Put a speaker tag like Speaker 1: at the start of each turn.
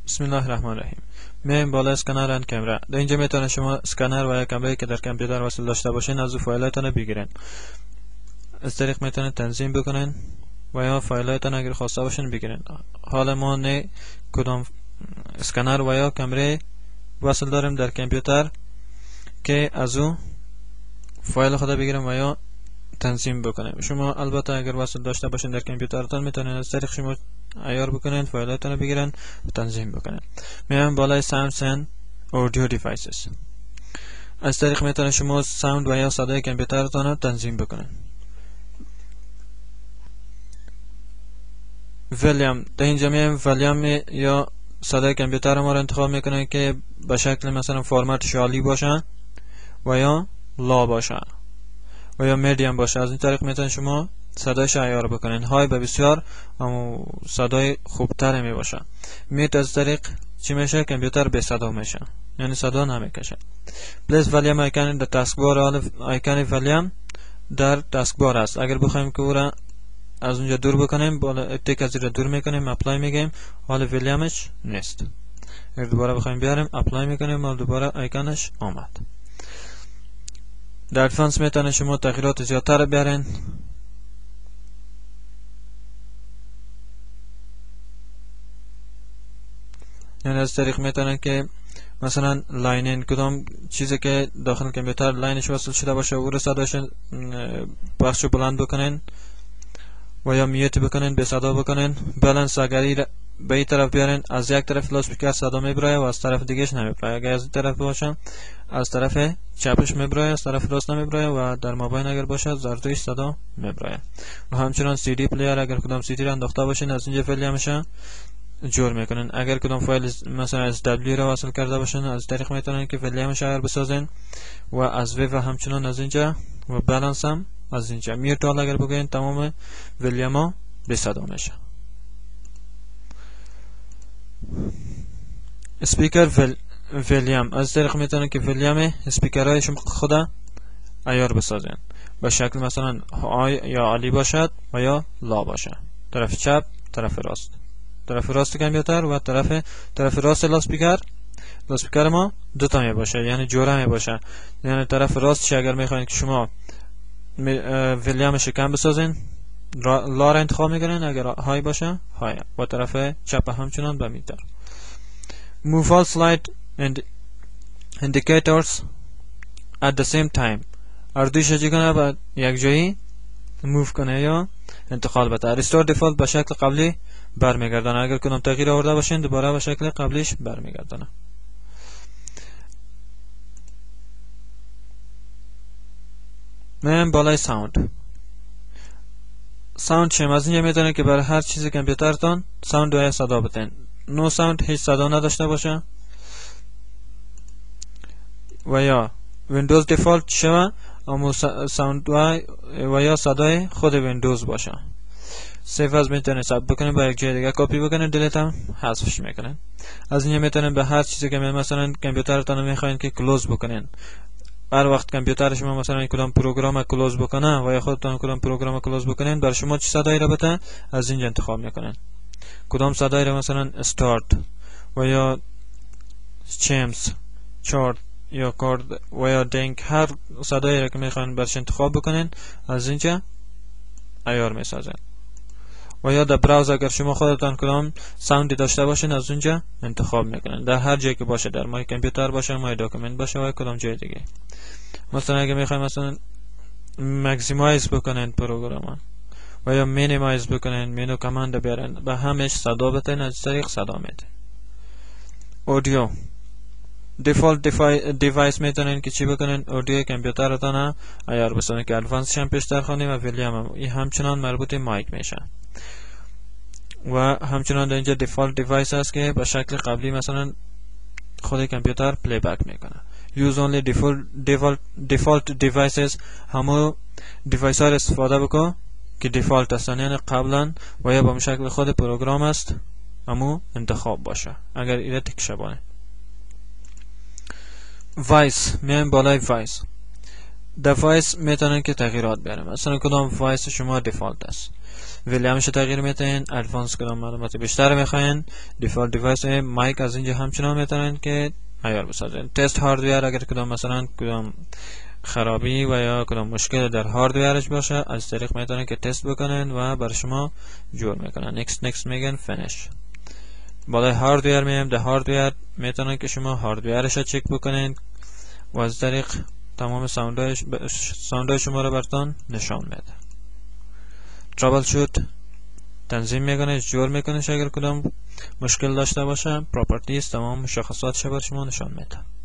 Speaker 1: بسم الله الرحمن الرحیم. میایم بالا اسکنر اند کامera. در اینجا میتونه شما اسکنر و یا کامرایی که در کامپیوتر وصل داشته باشین از فایلاتون بگیرین. از طریق میتونه تنظیم بکنین و یا فایلاتون اگر خواسته باشین بگیرین. حالا ما نه کدام اسکنر و یا کامرای وصل داریم در کامپیوتر که از او فایل خود بگیریم و یا تنظیم بکنیم. شما البته اگر وصل داشته باشین در کامپیوترتون میتونین از طریق شما عیار بکنین، فایلاتون رو بگیرن و تنظیم بکنین. میایم بالای Sounds and Audio Devices. از طریق میتونین شما ساوند و یا صدای کامپیوترتون رو تنظیم بکنین. ولیوم. در اینجا میایم ولیوم یا صدای کامپیوتر ما رو انتخاب میکنین که به شکل مثلا فرمت شالی باشه و یا لا باشه و یا میدیم باشه. از این طریق میتونین شما صدایش عیار بکنین. های به بسیار صدای خوبتر می باشه. میت از طریق چی میشه؟ کامپیوتر به صدا میشه، یعنی صدا نمیکشه. پلیس ولیم آیکن در تاسکبار. آیکن ولیم در تاسکبار است. اگر بخوایم که او را از اونجا دور بکنیم، بالا تک از را دور میکنیم، اپلای میگیم، حال ولیمش نیست. اگر دوباره بخوایم بیاریم، اپلای میکنیم، حال دوباره آیکنش آمد. در ادوانس میتونه شما تغییرات زیادتر بیارین. یعنی از طریق میتونن که مثلا لاینین کدام چیزی که داخل کامپیوتر لاینش وصل شده باشه او رو صداش پخش و بلند بکنین و یا میوت بکنین، به صدا بکنین. بالانس اگری به این طرف بیارین، از یک طرف لاسپیکر صدا میبره و از طرف دیگهش نمیبره. اگر از این طرف باشه از طرف چپش میبره، از طرف راست نمیبره و در مابین اگر باشه زرتویش صدا میبره. و همچنان سی دی پلیر اگر کدام سی دی را انداخته باشین از اینجا فعلی میشه جور میکنن. اگر کدام فایل مثلا از دبلیو را وصل کرده باشن از طریق میتونن که ولیوم شایر بسازین و از و همچنان از اینجا و بالانس هم از اینجا. میوتال اگر بگین تمام ولیوم ها به صدا میشه. اسپیکر ولیوم. از طریق میتونن که ولیوم اسپیکرهای شما خود عیار بسازین به شکل مثلا های یا عالی باشد و یا لا باشه. طرف چپ، طرف راست. طرف راست کامپیوتر و طرف راست لاسپیکر ما دوتا می باشه، یعنی جوره می باشه. یعنی طرف راستش اگر میخواین که شما ولیومش کم بسازین لا را انتخاب میکنین، اگر های باشه های و طرف چپ همچنان به میتر. Move all slide and indicators at the same time. اردویش چی کنه با یک جایی موو کنه یا انتقال بده. ریستور دیفالت به شکل قبلی برمیگردانه. اگر کنم تغییر آورده باشین دوباره به شکل قبلیش برمیگردانه. من بالای ساوند. ساوند چیم؟ از اینجا میتونه که برای هر چیزی کامپیوترتون ساوند و صدا بدین. نو ساوند هیچ صدا نداشته باشه و یا ویندوز دیفالت شوه اما ساوند و یا صدای خود ویندوز باشه. سیف از میتونین ثبت بکنین، با یک جای دیگه کپی بکنین، دیلیت هم حذفش میکنین. از اینجا میتونین به هر چیزی که مثلا کامپیوترتون میخواین که کلوز بکنین. هر وقت کامپیوتر شما مثلا کدام پروگرام کلوز بکنه و یا خودتون کدام پروگرام کلوز بکنین، بر شما چه صدایی را بده از اینجا انتخاب میکنین. کدام صدایی را مثلا استارت و یا چیمز چارت یا کارد و یا دینک، هر صدایی را که میخواین برش انتخاب بکنین از اینجا عیار میسازین. و یا در براوزر اگر شما خودتان کدام ساوندی داشته باشین از اونجا انتخاب میکنین، در هر جایی که باشه، در مای کامپیوتر باشه، مای داکومنت باشه و کدام جای دیگه. مثلا اگر میخواین مثلا ماکسیمایز بکنین پروگرام و یا مینیمایز بکنین، مینو کماند بیارین، به همش صدا بتین، از طریق صدا میده. اودیو دیفالت دیوایس میتونین که چی بکنین؟ اودیو کامپیوترتون عیار بسازین که ادوانس هم پیشتر خوانیم و ولیوم هم این همچنان مربوط مایک میشه. و همچنان در اینجا دیفالت دیوایس هست که به شکل قبلی مثلا خود کامپیوتر پلی بک میکنه. یوز اونلی دیفالت دیوایسز. همو دیوایس ها استفاده بکن که دیفالت هستن، یعنی قبلا و یا به شکل خود پروگرام است همو انتخاب باشه. اگر ایره تکشه بانه وایس. میایم بالای وایس. در وایس میتونن که تغییرات بیاریم. مثلا کدام وایس شما دیفالت است. ویلیامش تغییر میتین، الفانس کدام معلومات بیشتر میخواین، دیفالت دیوایس مایک از اینجا همچنان میتونین که معیار بسازین. تست هاردویر اگر کدام مثلا کدام خرابی و یا کدام مشکل در هاردویرش باشه از طریق میتونن که تست بکنن و بر شما جور میکنن. next میگن فینیش. بالای هاردویر میایم، ده هاردویر میتونن که شما هاردویرش رو چک بکنین و از طریق تمام ساوندهای شما رو براتون نشان میده. ترابل شوت تنظیم میکنه، جور میکنه اگر کدام مشکل داشته باشه. پراپرتیز تمام مشخصاتش بر شما نشان میده.